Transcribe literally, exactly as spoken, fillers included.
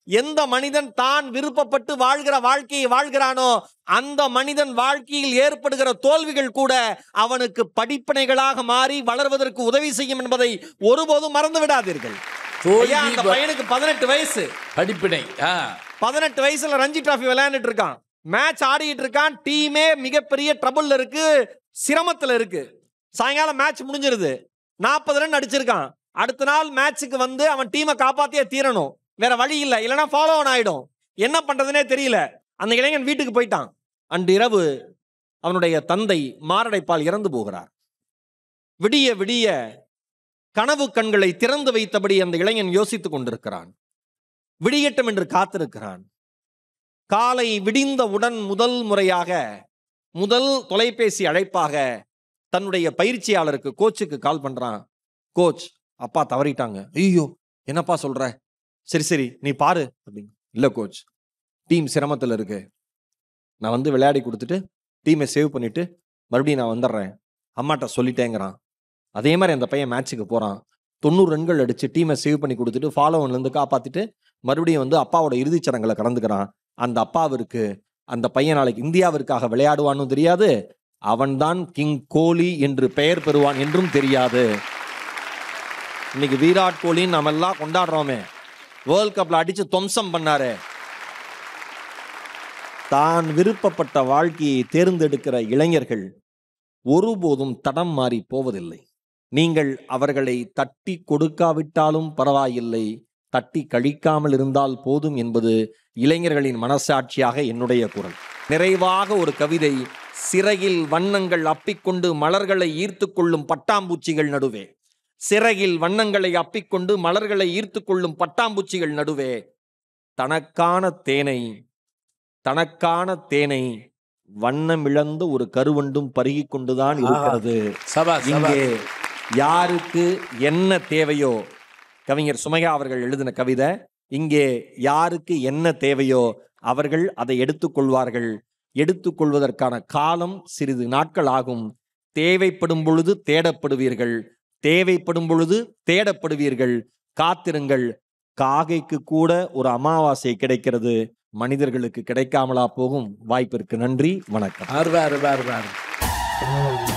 எந்த மனிதன் தான் விருப்பப்பட்டு வாழ்கிற வாழ்க்கையை வாழ்கிறானோ அந்த மனிதன் வாழ்க்கையில் ஏற்படுகிற தோல்விகள் கூட அவனுக்கு படிப்பினைகளாக மாறி வளர்வதற்கு உதவி செய்யும் என்பதை ஒருபோதும் மறந்து விடாதீர்கள். அந்த பையனுக்கு பதினெட்டு வயசு, படிப்பினை. பதினெட்டு வயசுல ரஞ்சி டிராபி விளையாண்டுட்டு இருக்கான், மேட்ச் ஆடிட்டு இருக்கான், டீமே மிகப்பெரிய ட்ரபிள்ல இருக்கு, சிரமத்துல இருக்கு. சாயங்காலம் மேட்ச் முடிஞ்சிருது, நாற்பது ரன் அடிச்சிருக்கான். அடுத்த நாள் மேட்சுக்கு வந்து அவன் டீமை காப்பாத்தியே தீரணும், வேற வழி இல்லை, இல்லைன்னா ஃபாலோ ஆன் ஆயிடும். என்ன பண்றதுனே தெரியல. அந்த இளைஞன் வீட்டுக்கு போயிட்டான். அன்று இரவு அவனுடைய தந்தை மாரடைப்பால் இறந்து போகிறார். விடிய விடிய கனவு கண்களை திறந்து வைத்தபடி அந்த இளைஞன் யோசித்துக் கொண்டிருக்கிறான். விடியட்டும் என்று காத்திருக்கிறான். காலை விடிந்தவுடன் முதல் முறையாக முதல் தொலைபேசி அழைப்பாக தன்னுடைய பயிற்சியாளருக்கு, கோச்சுக்கு கால் பண்றான். கோச், அப்பா தவறிட்டாங்க. ஐயோ, என்னப்பா சொல்ற? சரி சரி நீ பாரு அப்படின்னு. இல்லை கோச், டீம் சிரமத்தில் இருக்கு, நான் வந்து விளையாடி கொடுத்துட்டு டீமை சேவ் பண்ணிட்டு மறுபடியும் நான் வந்துடுறேன், அம்மாட்ட சொல்லிட்டேங்கிறான். அதே மாதிரி அந்த பையன் மேட்சுக்கு போறான். தொண்ணூறு ரன்கள் அடிச்சு டீமை சேவ் பண்ணி கொடுத்துட்டு ஃபாலோவன்லேருந்து காப்பாத்திட்டு மறுபடியும் வந்து அப்பாவோட இறுதிச் சடங்குல கலந்துக்கிறான். அந்த அப்பாவிற்கு அந்த பையன் நாளைக்கு இந்தியாவிற்காக விளையாடுவான்னு தெரியாது, அவன்தான் கிங் கோலி என்று பெயர் பெறுவான் என்றும் தெரியாது. இன்னைக்கு விராட் கோலின்னு நம்ம எல்லாம் கொண்டாடுறோமே, வேர்ல்ட் கப்ல அடிச்சு துவம்சம் பண்ணாரு. தான் விருப்பப்பட்ட வாழ்க்கையை தேர்ந்தெடுக்கிற இளைஞர்கள் ஒருபோதும் தடம் மாறி போவதில்லை. நீங்கள் அவர்களை தட்டி கொடுக்காவிட்டாலும் பரவாயில்லை, தட்டி கழிக்காமல் இருந்தால் போதும் என்பது இளைஞர்களின் மனசாட்சியாக என்னுடைய குரல். நிறைவாக ஒரு கவிதை. சிறையில் வண்ணங்கள் அப்பிக்கொண்டு மலர்களை ஈர்த்து கொள்ளும் பட்டாம்பூச்சிகள் நடுவே, சிறையில் வண்ணங்களை அப்பிக்கொண்டு மலர்களை ஈர்த்து கொள்ளும் பட்டாம்பூச்சிகள் நடுவே தனக்கான தேனை தனக்கான தேனை வண்ணமிழந்த ஒரு கருவண்டும் பருகி கொண்டுதான் இருக்கிறது. இங்கே யாருக்கு என்ன தேவையோ, கவிஞர் சுமையா அவர்கள் எழுதின கவிதை. இங்கே யாருக்கு என்ன தேவையோ அவர்கள் அதை எடுத்துக்கொள்வார்கள். எடுத்துக்கொள்வதற்கான காலம் சிறிது நாட்கள் ஆகும். தேவைப்படும் பொழுது தேடப்படுவீர்கள், தேவைப்படும் பொழுது தேடப்படுவீர்கள். காத்திருங்கள். காகைக்கு கூட ஒரு அமாவாசை கிடைக்கிறது, மனிதர்களுக்கு கிடைக்காமலா போகும்? வாய்ப்பிற்கு நன்றி, வணக்கம். அருவா அருவா அருவா